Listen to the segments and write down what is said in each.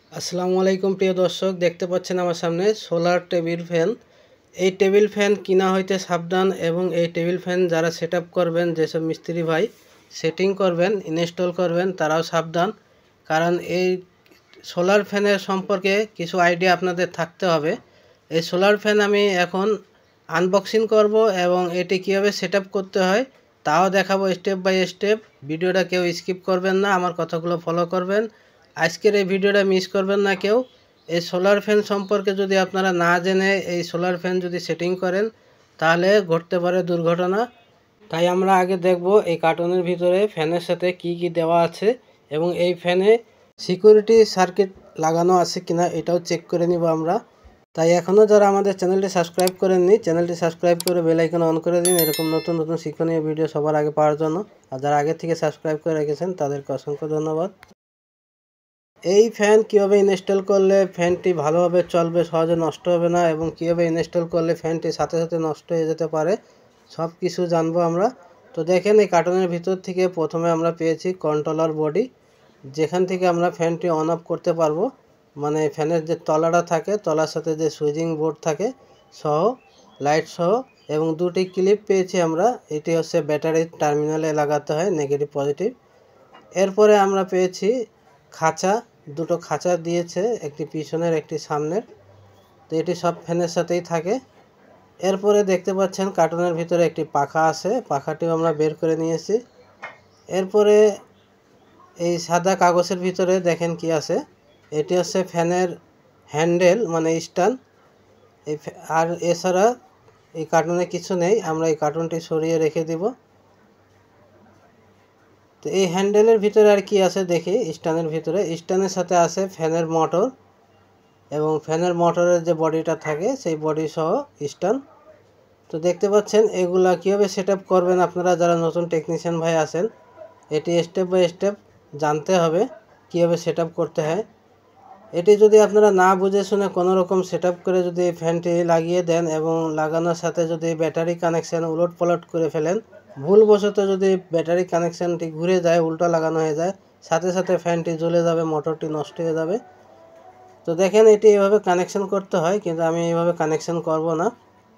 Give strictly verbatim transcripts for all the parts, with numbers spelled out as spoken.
আসসালামু আলাইকুম প্রিয় দর্শক, দেখতে পাচ্ছেন আমার সামনে সোলার টেবিল ফ্যান। এই টেবিল ফ্যান কিনা হইতে সাবধান এবং এই টেবিল ফ্যান যারা সেট আপ করবেন, যেসব মিস্ত্রি ভাই সেটিং করবেন, ইনস্টল করবেন, তারাও সাবধান। কারণ এই সোলার ফ্যানের সম্পর্কে কিছু আইডিয়া আপনাদের থাকতে হবে। এই সোলার ফ্যান আমি এখন আনবক্সিং করব এবং এটি কীভাবে সেট আপ করতে হয় তাও দেখাবো স্টেপ বাই স্টেপ। ভিডিওটা কেউ স্কিপ করবেন না, আমার কথাগুলো ফলো করবেন। আজকের এই ভিডিওটা মিস করবেন না কেউ। এই সোলার ফ্যান সম্পর্কে যদি আপনারা না জেনে এই সোলার ফ্যান যদি সেটিং করেন তাহলে ঘটতে পারে দুর্ঘটনা। তাই আমরা আগে দেখব এই কার্টনের ভিতরে ফ্যানের সাথে কি কি দেওয়া আছে এবং এই ফ্যানে সিকিউরিটি সার্কিট লাগানো আছে কিনা এটাও চেক করে নিব আমরা। তাই এখনও যারা আমাদের চ্যানেলটি সাবস্ক্রাইব করেননি, চ্যানেলটি সাবস্ক্রাইব করে বেল আইকন অন করে দিন এরকম নতুন নতুন শিক্ষণীয় ভিডিও সবার আগে পাওয়ার জন্য। আর যারা আগে থেকে সাবস্ক্রাইব করে রেখেছেন তাদেরকে অসংখ্য ধন্যবাদ। এই ফ্যান কীভাবে ইনস্টল করলে ফ্যানটি ভালোভাবে চলবে, সহজে নষ্ট হবে না, এবং কীভাবে ইনস্টল করলে ফ্যানটি সাথে সাথে নষ্ট হয়ে যেতে পারে, সব কিছু জানবো আমরা। তো দেখেন এই কার্টনের ভিতর থেকে প্রথমে আমরা পেয়েছি কন্ট্রোলার বডি, যেখান থেকে আমরা ফ্যানটি অন অফ করতে পারবো। মানে ফ্যানের যে তলাটা থাকে, তলার সাথে যে সুইচিং বোর্ড থাকে সহ, লাইট সহ, এবং দুটি ক্লিপ পেয়েছি আমরা। এটি হচ্ছে ব্যাটারির টার্মিনালে লাগাতে হয়, নেগেটিভ পজিটিভ। এরপরে আমরা পেয়েছি খাঁচা, দুটো খাঁচা দিয়েছে, একটি পিছনের একটি সামনের। তো এটি সব ফ্যানের সাথেই থাকে। এরপরে দেখতে পাচ্ছেন কার্টনের ভিতরে একটি পাখা আছে, পাখাটিও আমরা বের করে নিয়েছি। এরপরে এই সাদা কাগজের ভিতরে দেখেন কি আছে, এটি হচ্ছে ফ্যানের হ্যান্ডেল মানে স্ট্যান্ড। এই আর এছাড়া এই কার্টুনে কিছু নেই, আমরা এই কার্টুনটি সরিয়ে রেখে দিব। তো এই হ্যান্ডেলের ভিতরে আর কি আছে দেখি। স্ট্যান্ডের ভিতরে স্ট্যান্ডের সাথে আছে ফ্যানের মোটর, এবং ফ্যানের মোটরের যে বডিটা থাকে সেই বডি সহ স্ট্যান্ড। তো দেখতে পাচ্ছেন এগুলা কীভাবে সেট আপ করবেন আপনারা যারা নতুন টেকনিশিয়ান ভাই আছেন, এটি স্টেপ বাই স্টেপ জানতে হবে কীভাবে সেট আপ করতে হয়। এটি যদি আপনারা না বুঝে শুনে কোনো রকম সেট আপ করে যদি ফ্যানটি লাগিয়ে দেন এবং লাগানোর সাথে যদি ব্যাটারি কানেকশান উলট পালট করে ফেলেন, ভুলবশত যদি ব্যাটারি কানেকশানটি ঘুরে যায়, উল্টো লাগানো হয়ে যায়, সাথে সাথে ফ্যানটি জ্বলে যাবে, মোটরটি নষ্ট হয়ে যাবে। তো দেখেন এটি এভাবে কানেকশান করতে হয়, কিন্তু আমি এইভাবে কানেকশান করব না।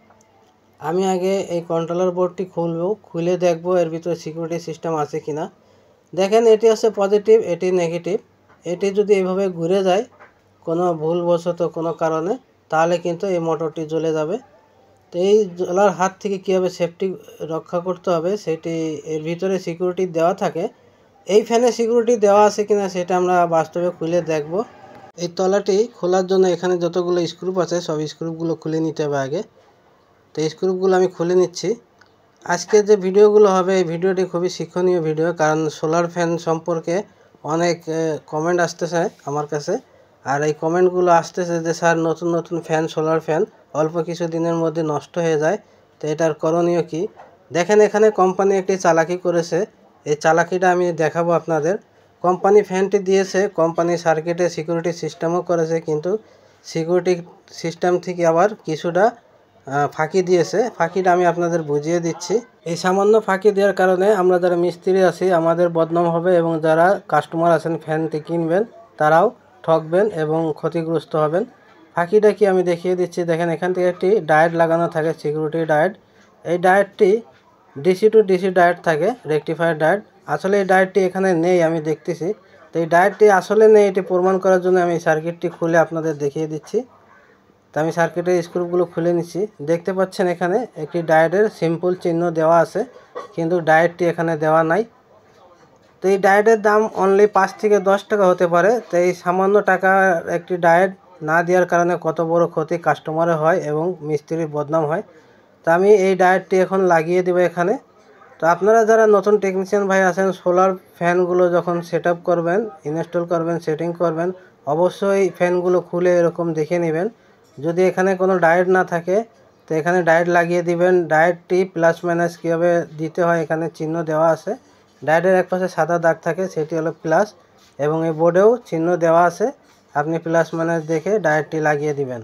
আমি আগে এই কন্ট্রোলার বোর্ডটি খুলব, খুলে দেখব এর ভিতরে সিকিউরিটি সিস্টেম আছে কিনা। দেখেন এটি হচ্ছে পজিটিভ, এটি নেগেটিভ। এটি যদি এভাবে ঘুরে যায় কোনো ভুলবশত কোনো কারণে, তাহলে কিন্তু এই মোটরটি জ্বলে যাবে। তো এই জ্বলার হাত থেকে কীভাবে সেফটি রক্ষা করতে হবে সেটি এর ভিতরে সিকিউরিটি দেওয়া থাকে। এই ফ্যানে সিকিউরিটি দেওয়া আছে কিনা সেটা আমরা বাস্তবে খুলে দেখব। এই তলাটি খোলার জন্য এখানে যতগুলো স্ক্রুপ আছে সব স্ক্রুপগুলো খুলে নিতে হবে আগে। তো এই স্ক্রুপগুলো আমি খুলে নিচ্ছি। আজকে যে ভিডিওগুলো হবে এই ভিডিওটি খুবই শিক্ষণীয় ভিডিও, কারণ সোলার ফ্যান সম্পর্কে অনেক কমেন্ট আসতেছে আমার কাছে। আর এই কমেন্টগুলো আসতেছে যে স্যার নতুন নতুন ফ্যান, সোলার ফ্যান অল্প কিছু দিনের মধ্যে নষ্ট হয়ে যায়, তো এটার করণীয় কি। দেখেন এখানে কোম্পানি একটি চালাকি করেছে, এই চালাকিটা আমি দেখাবো আপনাদের। কোম্পানি ফ্যানটি দিয়েছে, কোম্পানি সার্কিটে সিকিউরিটি সিস্টেমও করেছে, কিন্তু সিকিউরিটি সিস্টেম থেকে আবার কিছুটা ফাঁকি দিয়েছে। ফাঁকিটা আমি আপনাদের বুঝিয়ে দিচ্ছি। এই সামান্য ফাঁকি দেওয়ার কারণে আমরা যারা মিস্ত্রি আছি আমাদের বদনাম হবে, এবং যারা কাস্টমার আছেন ফ্যানটি কিনবেন তারাও ঠকবেন এবং ক্ষতিগ্রস্ত হবেন। ফাঁকিটা কি আমি দেখিয়ে দিচ্ছি। দেখেন এখান থেকে একটি ডায়েট লাগানো থাকে, সিকিউরিটি ডায়েট। এই ডায়েটটি ডিসি টু ডিসি ডায়েট থাকে, রেকটিফায়ার ডায়েট। আসলে এই ডায়েটটি এখানে নেই, আমি দেখতেছি। তো এই ডায়েটটি আসলে নেই, এটি প্রমাণ করার জন্য আমি সার্কিটটি খুলে আপনাদের দেখিয়ে দিচ্ছি। তো আমি সার্কিটের স্ক্রুপগুলো খুলে নিচ্ছি। দেখতে পাচ্ছেন এখানে একটি ডায়েটের সিম্পল চিহ্ন দেওয়া আছে, কিন্তু ডায়েটটি এখানে দেওয়া নাই। তো এই ডায়েটের দাম অনলি পাঁচ থেকে দশ টাকা হতে পারে। তো এই সামান্য টাকার একটি ডায়েট না দেওয়ার কারণে কত বড় ক্ষতি কাস্টমারের হয় এবং মিস্ত্রির বদনাম হয়। তো আমি এই ডায়েটটি এখন লাগিয়ে দেবো এখানে। তো আপনারা যারা নতুন টেকনিশিয়ান ভাই আছেন, সোলার ফ্যানগুলো যখন সেট আপ করবেন, ইনস্টল করবেন, সেটিং করবেন, অবশ্যই ফ্যানগুলো খুলে এরকম দেখে নেবেন। যদি এখানে কোনো ডায়েট না থাকে তো এখানে ডায়েট লাগিয়ে দিবেন। ডায়েটটি প্লাস মাইনাস কীভাবে দিতে হয় এখানে চিহ্ন দেওয়া আছে। ডায়েটের এক পাশে সাদা দাগ থাকে, সেটি হলো প্লাস, এবং এই বোর্ডেও চিহ্ন দেওয়া আছে। আপনি প্লাস মাইনাস দেখে ডায়েটটি লাগিয়ে দিবেন।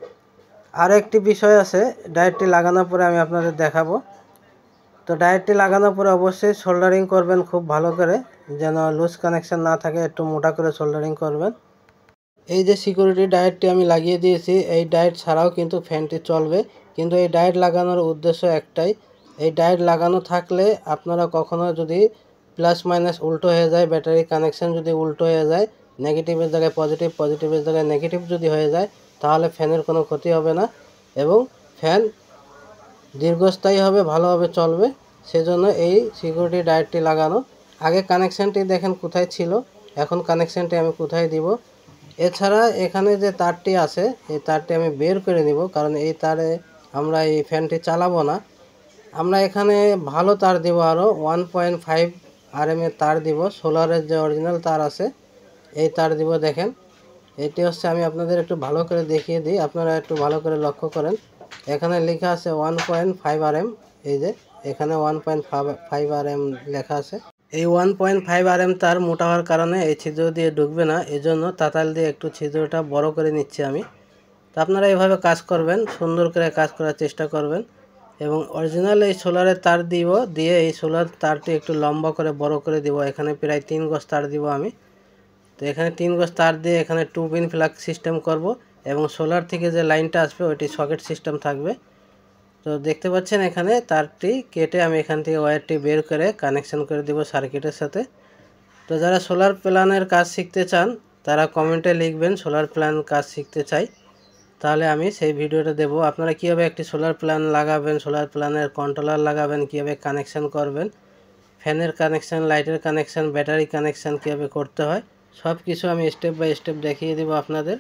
আর একটি বিষয় আছে, ডায়েটটি লাগানোর পরে আমি আপনাদের দেখাবো। তো ডায়েটটি লাগানোর পরে অবশ্যই সোল্ডারিং করবেন খুব ভালো করে, যেন লুজ কানেকশান না থাকে, একটু মোটা করে সোল্ডারিং করবেন। এই যে সিকিউরিটি ডায়েটটি আমি লাগিয়ে দিয়েছি, এই ডায়েট ছাড়াও কিন্তু ফ্যানটি চলবে, কিন্তু এই ডায়েট লাগানোর উদ্দেশ্য একটাই। এই ডায়েট লাগানো থাকলে আপনারা কখনো যদি প্লাস মাইনাস উল্টো হয়ে যায়, ব্যাটারি কানেকশান যদি উল্টো হয়ে যায়, নেগেটিভের জায়গায় পজিটিভ, পজিটিভের জায়গায় নেগেটিভ যদি হয়ে যায়, তাহলে ফ্যানের কোনো ক্ষতি হবে না এবং ফ্যান দীর্ঘস্থায়ী হবে, ভালোভাবে চলবে। সেজন্য এই সিকিউরিটি ডায়েটটি লাগানো। আগে কানেকশানটি দেখেন কোথায় ছিল, এখন কানেকশানটি আমি কোথায় দিব। এছাড়া এখানে যে তারটি আছে, এই তারটি আমি বের করে নিব, কারণ এই তারে আমরা এই ফ্যানটি চালাবো না। আমরা এখানে ভালো তার দিব, আরও one point five R M এর তার দিব, সোলারের যে অরিজিনাল তার আছে এই তার দিব। দেখেন এটি হচ্ছে, আমি আপনাদের একটু ভালো করে দেখিয়ে দিই, আপনারা একটু ভালো করে লক্ষ্য করেন। এখানে লেখা আছে one point five R M, এই যে এখানে one point five R M লেখা আছে। এই one point five R M তার মোটা হওয়ার কারণে এই ছিদ্র দিয়ে ঢুকবে না, এজন্য তাতাল দিয়ে একটু ছিদ্রটা বড় করে নিচ্ছি আমি। তো আপনারা এইভাবে কাজ করবেন, সুন্দর করে কাজ করার চেষ্টা করবেন। এবং অরিজিনাল এই সোলারের তার দিব, দিয়ে এই সোলার তারটি একটু লম্বা করে বড় করে দিব। এখানে প্রায় তিন গজ তার দিব আমি। তো এখানে তিন গজ তার দিয়ে এখানে টু পিন ফ্ল্যাগ সিস্টেম করব এবং সোলার থেকে যে লাইনটা আসবে ওইটি সকেট সিস্টেম থাকবে। তো দেখতে পাচ্ছেন এখানে তারটি কেটে আমি এখান থেকে ওয়্যারটি বের করে কানেকশন করে দেব সার্কিটের সাথে। তো যারা সোলার প্ল্যানের কাজ শিখতে চান তারা কমেন্টে লিখবেন সোলার প্ল্যান কাজ শিখতে চাই, তাহলে আমি সেই ভিডিওটা দেব। আপনারা কীভাবে একটি সোলার প্ল্যান লাগাবেন, সোলার প্ল্যানের কন্ট্রোলার লাগাবেন, কীভাবে কানেকশান করবেন, ফ্যানের কানেকশান, লাইটের কানেকশান, ব্যাটারি কানেকশান কীভাবে করতে হয়, সব কিছু আমি স্টেপ বাই স্টেপ দেখিয়ে দেব আপনাদের।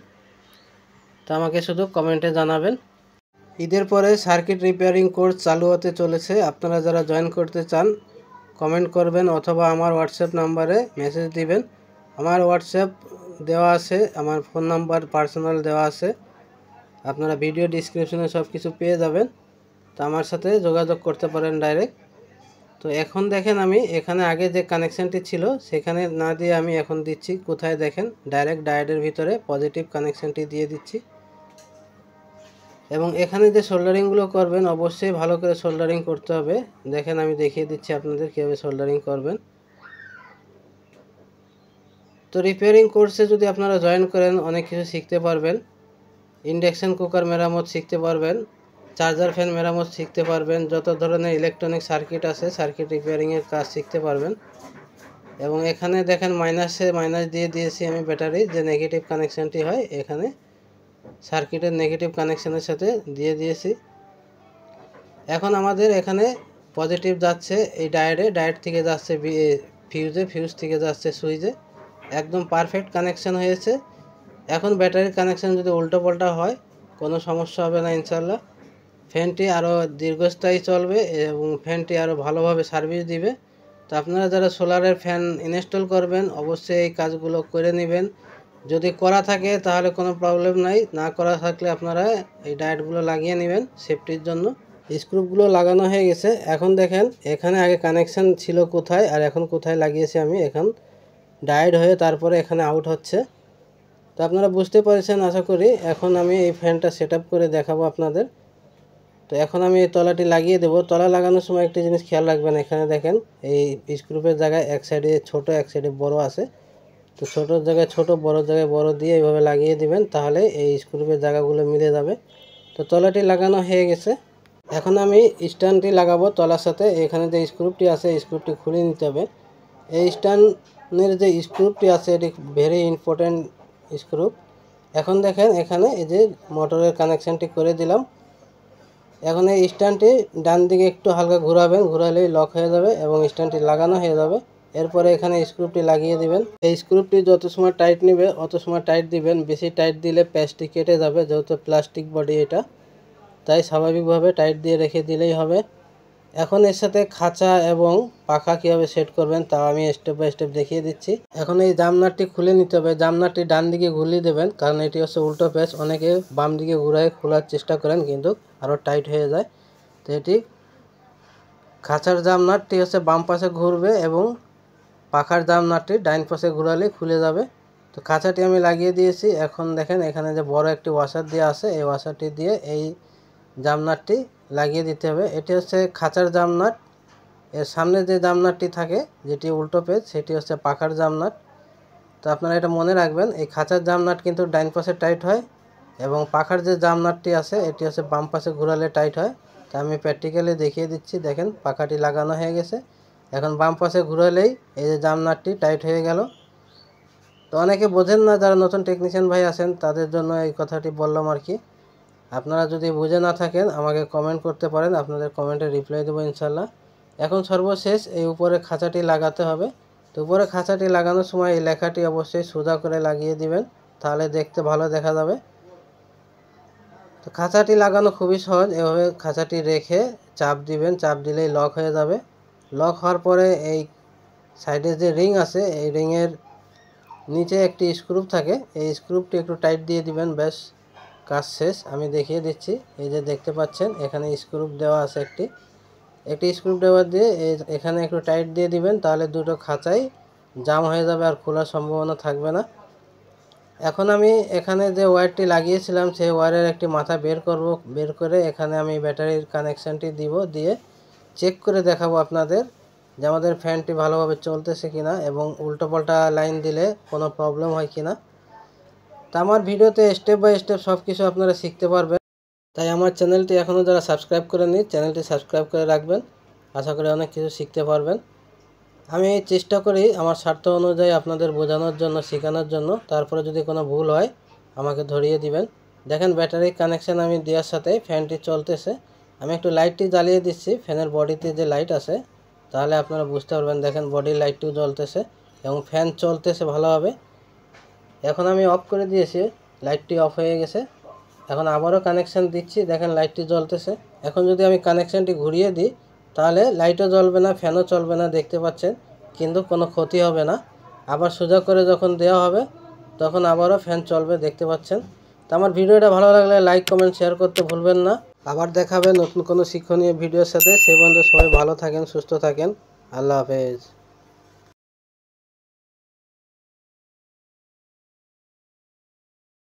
তো আমাকে শুধু কমেন্টে জানাবেন। ঈদের পরে সার্কিট রিপেয়ারিং কোর্স চালু হতে চলেছে, আপনারা যারা জয়েন করতে চান কমেন্ট করবেন অথবা আমার হোয়াটসঅ্যাপ নাম্বারে মেসেজ দিবেন। আমার হোয়াটসঅ্যাপ দেওয়া আছে, আমার ফোন নাম্বার পার্সোনাল দেওয়া আছে, আপনারা ভিডিও ডিসক্রিপশনে সব কিছু পেয়ে যাবেন। তো আমার সাথে যোগাযোগ করতে পারেন ডাইরেক্ট। তো এখন দেখেন আমি এখানে আগে যে কানেকশানটি ছিল সেখানে না দিয়ে আমি এখন দিচ্ছি কোথায়, দেখেন ডাইরেক্ট ডায়োডের ভিতরে পজিটিভ কানেকশানটি দিয়ে দিচ্ছি। এবং এখানে যে সোল্ডারিংগুলো করবেন অবশ্যই ভালো করে সোল্ডারিং করতে হবে। দেখেন আমি দেখিয়ে দিচ্ছি আপনাদের কীভাবে সোল্ডারিং করবেন। তো রিপেয়ারিং কোর্সে যদি আপনারা জয়েন করেন অনেক কিছু শিখতে পারবেন। ইন্ডাকশান কুকার মেরামত শিখতে পারবেন, চার্জার ফ্যান মেরামত শিখতে পারবেন, যত ধরনের ইলেকট্রনিক সার্কিট আছে সার্কিট রিপেয়ারিংয়ের কাজ শিখতে পারবেন। এবং এখানে দেখেন মাইনাসে মাইনাস দিয়ে দিয়েছি আমি ব্যাটারি, যে নেগেটিভ কানেকশানটি হয় এখানে সার্কিটের নেগেটিভ কানেকশানের সাথে দিয়ে দিয়েছি। এখন আমাদের এখানে পজিটিভ যাচ্ছে এই ডায়োডে, ডায়োড থেকে যাচ্ছে ফিউজে, ফিউজ থেকে যাচ্ছে সুইচে, একদম পারফেক্ট কানেকশান হয়েছে। এখন ব্যাটারির কানেকশান যদি উল্টো পাল্টা হয় কোনো সমস্যা হবে না ইনশাল্লাহ। ফ্যানটি আরও দীর্ঘস্থায়ী চলবে এবং ফ্যানটি আরও ভালোভাবে সার্ভিস দিবে। তো আপনারা যারা সোলারের ফ্যান ইনস্টল করবেন অবশ্যই এই কাজগুলো করে নেবেন। যদি করা থাকে তাহলে কোনো প্রবলেম নাই, না করা থাকলে আপনারা এই ডায়োডগুলো লাগিয়ে নেবেন সেফটির জন্য। স্ক্রুপগুলো লাগানো হয়ে গেছে। এখন দেখেন এখানে আগে কানেকশান ছিল কোথায় আর এখন কোথায় লাগিয়েছি আমি, এখন ডায়োড হয়ে তারপরে এখানে আউট হচ্ছে। তো আপনারা বুঝতে পেরেছেন আশা করি। এখন আমি এই ফ্যানটা সেট আপ করে দেখাবো আপনাদের। তো এখন আমি এই তলাটি লাগিয়ে দেবো। তলা লাগানোর সময় একটি জিনিস খেয়াল রাখবেন, এখানে দেখেন এই স্ক্রুপের জায়গায় এক সাইডে ছোট এক সাইডে বড় আছে। তো ছোটোর জায়গায় ছোট, বড় জায়গায় বড় দিয়ে এইভাবে লাগিয়ে দিবেন, তাহলে এই স্ক্রুপের জায়গাগুলো মিলে যাবে। তো তলাটি লাগানো হয়ে গেছে। এখন আমি স্ট্যান্ডটি লাগাবো তলার সাথে। এখানে যে স্ক্রুপটি আছে স্ক্রুপটি খুলে নিতে হবে। এই স্ট্যান্ডের যে স্ক্রুপটি আছে এটি ভেরি ইম্পর্ট্যান্ট স্ক্রুপ। এখন দেখেন এখানে এই যে মোটরের কানেকশানটি করে দিলাম। এখন এই স্ট্যান্ডটি ডান দিকে একটু হালকা ঘোরাবেন, ঘোরালেই লক হয়ে যাবে এবং স্ট্যান্ডটি লাগানো হয়ে যাবে। এরপরে এখানে স্ক্রুপটি লাগিয়ে দিবেন। এই স্ক্রুপটি যত সময় টাইট নেবে অত সময় টাইট দিবেন, বেশি টাইট দিলে প্যাচটি কেটে যাবে, যেহেতু প্লাস্টিক বডি এটা, তাই স্বাভাবিকভাবে টাইট দিয়ে রেখে দিলেই হবে। এখন এর সাথে খাঁচা এবং পাখা কীভাবে সেট করবেন তা আমি স্টেপ বাই স্টেপ দেখিয়ে দিচ্ছি। এখন এই জামনাটটি খুলে নিতে হবে। জামনাটটি ডান দিকে ঘুরিয়ে দেবেন, কারণ এটি হচ্ছে উল্টো প্যাচ। অনেকে বাম দিকে ঘুরায় খোলার চেষ্টা করেন কিন্তু আরও টাইট হয়ে যায়। তো এটি খাঁচার জামনাটটি হচ্ছে বাম পাশে ঘুরবে এবং পাখার জামনাটটি ডাইন পাশে ঘুরালে খুলে যাবে। তো খাঁচাটি আমি লাগিয়ে দিয়েছি। এখন দেখেন এখানে যে বড় একটি ওয়াশার দিয়ে আছে, এই ওয়াশারটি দিয়ে এই জামনাটটি লাগিয়ে দিতে হবে। এটি হচ্ছে খাঁচার জামনাট। এর সামনে যে জামনাটটি থাকে যেটি উল্টো পেজ সেটি হচ্ছে পাখার জামনাট। তো তো আপনারা এটা মনে রাখবেন, এই খাঁচার জাম নাট কিন্তু ডাইন পাশে টাইট হয় এবং পাখার যে জাম নাটটি আছে এটি হচ্ছে বাম পাশে ঘোরালে টাইট হয়। তা আমি প্র্যাকটিক্যালি দেখিয়ে দিচ্ছি। দেখেন পাখাটি লাগানো হয়ে গেছে, এখন বাম পাশে ঘুরালেই এই যে জাম নাটটি টাইট হয়ে গেল। তো অনেকে বোঝেন না, যারা নতুন টেকনিশিয়ান ভাই আছেন তাদের জন্য এই কথাটি বললাম আর কি। আপনারা যদি বুঝে না থাকেন আমাকে কমেন্ট করতে পারেন, আপনাদের কমেন্টে রিপ্লাই দেবো ইনশাল্লাহ। এখন সর্বশেষ এই উপরে খাঁচাটি লাগাতে হবে। তো উপরে খাঁচাটি লাগানোর সময় এই লেখাটি অবশ্যই সোজা করে লাগিয়ে দিবেন, তাহলে দেখতে ভালো দেখা যাবে। তো খাঁচাটি লাগানো খুবই সহজ। এভাবে খাঁচাটি রেখে চাপ দিবেন, চাপ দিলেই লক হয়ে যাবে। লক হওয়ার পরে এই সাইডে যে রিং আছে এই রিংয়ের নিচে একটি স্ক্রুপ থাকে, এই স্ক্রুপটি একটু টাইট দিয়ে দিবেন, ব্যাস কাজ শেষ। আমি দেখিয়ে দিচ্ছি, এই যে দেখতে পাচ্ছেন এখানে স্ক্রুপ দেওয়া আছে, একটি একটি স্ক্রু ড্রাইভার দিয়ে এখানে একটু টাইট দিয়ে দিবেন, তাহলে দুটো খাঁচাই জাম হয়ে যাবে আর খোলার সম্ভাবনা থাকবে না। এখন আমি এখানে যে ওয়্যারটি লাগিয়েছিলাম সেই ওয়্যারের একটি মাথা বের করব, বের করে এখানে আমি ব্যাটারির কানেকশানটি দিব, দিয়ে চেক করে দেখাবো আপনাদের যে আমাদের ফ্যানটি ভালোভাবে চলতেছে কিনা এবং উল্টোপাল্টা লাইন দিলে কোনো প্রবলেম হয় কিনা। তা আমার ভিডিওতে স্টেপ বাই স্টেপ সব কিছু আপনারা শিখতে পারবেন। তাই আমার চ্যানেলটি এখনও যারা সাবস্ক্রাইব করেননি চ্যানেলটি সাবস্ক্রাইব করে রাখবেন, আশা করি অনেক কিছু শিখতে পারবেন। আমি চেষ্টা করি আমার স্বার্থ অনুযায়ী আপনাদের বোঝানোর জন্য, শেখানোর জন্য। তারপরে যদি কোনো ভুল হয় আমাকে ধরিয়ে দিবেন। দেখেন ব্যাটারি কানেকশান আমি দেওয়ার সাথে ফ্যানটি চলতেছে। আমি একটু লাইটটি জ্বালিয়ে দিচ্ছি, ফ্যানের বডিতে যে লাইট আছে, তাহলে আপনারা বুঝতে পারবেন। দেখেন বডির লাইটটিও জ্বলতেছে এবং ফ্যান চলতেছে ভালোভাবে। এখন আমি অফ করে দিয়েছি, লাইটটি অফ হয়ে গেছে। এখন আবারও কানেকশান দিচ্ছি, দেখেন লাইটটি জ্বলতেছে। এখন যদি আমি কানেকশানটি ঘুরিয়ে দিই তাহলে লাইটও জ্বলবে না, ফ্যানও চলবে না, দেখতে পাচ্ছেন, কিন্তু কোনো ক্ষতি হবে না। আবার সোজা করে যখন দেওয়া হবে তখন আবারও ফ্যান চলবে, দেখতে পাচ্ছেন। তো আমার ভিডিওটা ভালো লাগলে লাইক কমেন্ট শেয়ার করতে ভুলবেন না। আবার দেখাবে নতুন কোনো শিক্ষণীয় ভিডিওর সাথে। সে পর্যন্ত সবাই ভালো থাকেন, সুস্থ থাকেন। আল্লাহ হাফেজ।